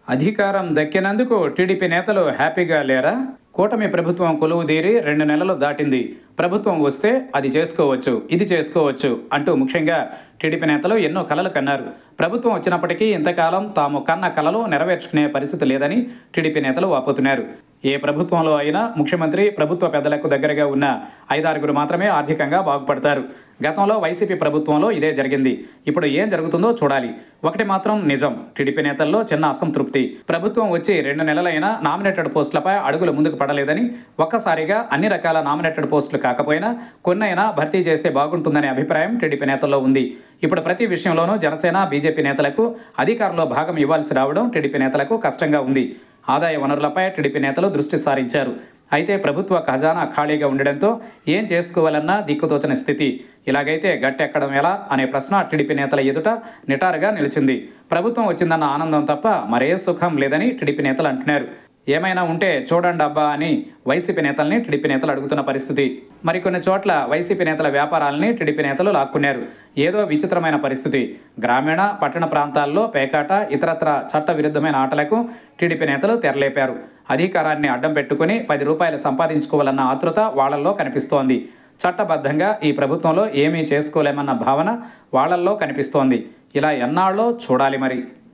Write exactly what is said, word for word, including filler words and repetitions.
అధికారం దక్కినందుకు టీడీపీ నేతలు హ్యాపీగా లేరా? కూటమి ప్రభుత్వం కొలువుదీరి రెండు నెలలు దాటింది. ప్రభుత్వం వస్తే అది చేసుకోవచ్చు, ఇది చేసుకోవచ్చు అంటూ ముఖ్యంగా టీడీపీ నేతలు ఎన్నో కలలు కన్నారు. ప్రభుత్వం వచ్చినప్పటికీ ఇంతకాలం తాము కన్న కలలు నెరవేర్చుకునే పరిస్థితి లేదని టీడీపీ నేతలు వాపోతున్నారు. ఏ ప్రభుత్వంలో అయినా ముఖ్యమంత్రి ప్రభుత్వ పెద్దలకు దగ్గరగా ఉన్న ఐదారుగురు మాత్రమే ఆర్థికంగా బాగుపడతారు. గతంలో వైసీపీ ప్రభుత్వంలో ఇదే జరిగింది. ఇప్పుడు ఏం జరుగుతుందో చూడాలి. ఒకటి మాత్రం నిజం, టీడీపీ నేతల్లో చిన్న అసంతృప్తి. ప్రభుత్వం వచ్చి రెండు నెలలైనా నామినేటెడ్ పోస్టులపై అడుగులు ముందుకు పడలేదని, ఒక్కసారిగా అన్ని రకాల నామినేటెడ్ పోస్టులు కాకపోయినా కొన్నైనా భర్తీ చేస్తే బాగుంటుందనే అభిప్రాయం టీడీపీ నేతల్లో ఉంది. ఇప్పుడు ప్రతి విషయంలోనూ జనసేన, బీజేపీ నేతలకు అధికారంలో భాగం ఇవ్వాల్సి రావడం టీడీపీ నేతలకు కష్టంగా ఉంది. ఆదాయ వనరులపై టీడీపీ నేతలు దృష్టి సారించారు. అయితే ప్రభుత్వ ఖజానా ఖాళీగా ఉండడంతో ఏం చేసుకోవాలన్నా దిక్కుతోచని స్థితి. ఇలాగైతే గట్టెక్కడం ఎలా అనే ప్రశ్న టీడీపీ నేతల ఎదుట నిటారుగా నిలిచింది. ప్రభుత్వం వచ్చిందన్న ఆనందం తప్ప మరే సుఖం లేదని టీడీపీ నేతలు అంటున్నారు. ఏమైనా ఉంటే చూడండి అబ్బా అని వైసీపీ నేతల్ని టీడీపీ నేతలు అడుగుతున్న పరిస్థితి. మరికొన్ని చోట్ల వైసీపీ నేతల వ్యాపారాలని టీడీపీ నేతలు లాక్కున్నారు. ఏదో విచిత్రమైన పరిస్థితి. గ్రామీణ, పట్టణ ప్రాంతాల్లో పేకాట, ఇతరత్ర చట్ట విరుద్ధమైన ఆటలకు టీడీపీ నేతలు తెరలేపారు. అధికారాన్ని అడ్డం పెట్టుకుని పది రూపాయలు సంపాదించుకోవాలన్న ఆతృత వాళ్లల్లో కనిపిస్తోంది. చట్టబద్ధంగా ఈ ప్రభుత్వంలో ఏమీ చేసుకోలేమన్న భావన వాళ్లల్లో కనిపిస్తోంది. ఇలా ఎన్నాళ్ళో చూడాలి మరి.